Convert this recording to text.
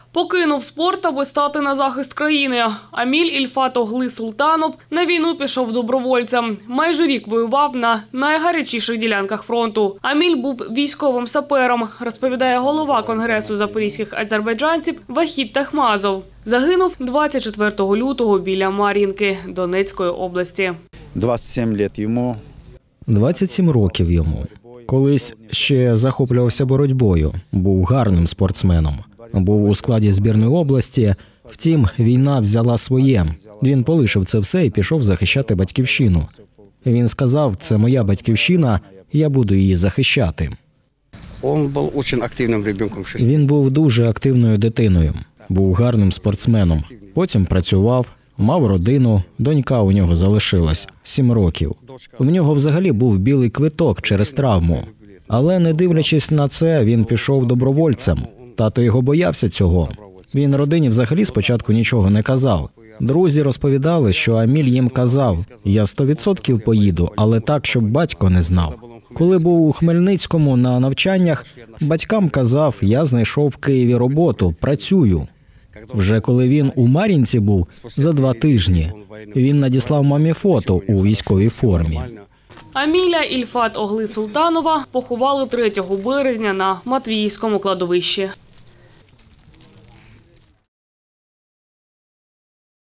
Покинув спорт, аби стати на захист країни. Аміль Ільфат Огли Султанов на війну пішов добровольцем. Майже рік воював на найгарячіших ділянках фронту. Аміль був військовим сапером, розповідає голова Конгресу запорізьких азербайджанців Вахід Техмазов. Загинув 24 лютого біля Мар'їнки Донецької області. 27 років йому. Колись ще захоплювався боротьбою, був гарним спортсменом. Був у складі збірної області, втім, війна взяла своє. Він полишив це все і пішов захищати батьківщину. Він сказав, це моя батьківщина, я буду її захищати. Він був дуже активною дитиною, був гарним спортсменом. Потім працював, мав родину, донька у нього залишилась 7 років. У нього взагалі був білий квиток через травму. Але не дивлячись на це, він пішов добровольцем. Тато його боявся цього. Він родині взагалі спочатку нічого не казав. Друзі розповідали, що Аміль їм казав, я 100% поїду, але так, щоб батько не знав. Коли був у Хмельницькому на навчаннях, батькам казав, я знайшов в Києві роботу, працюю. Вже коли він у Мар'їнці був, за 2 тижні, він надіслав мамі фото у військовій формі. Аміля Ільфат Огли Султанова поховали 3 березня на Матвіївському кладовищі.